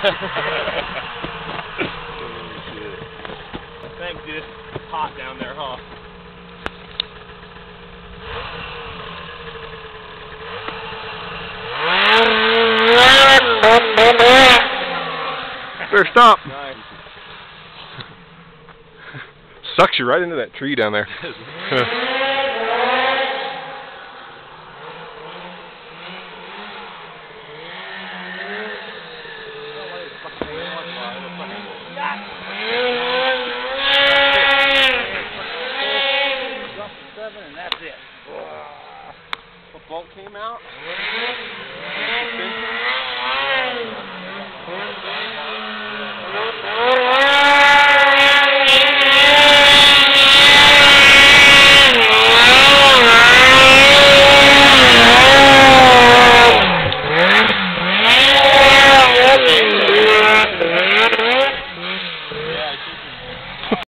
Thanks, dude. It's hot down there, huh? Better stop. Nice. Sucks you right into that tree down there.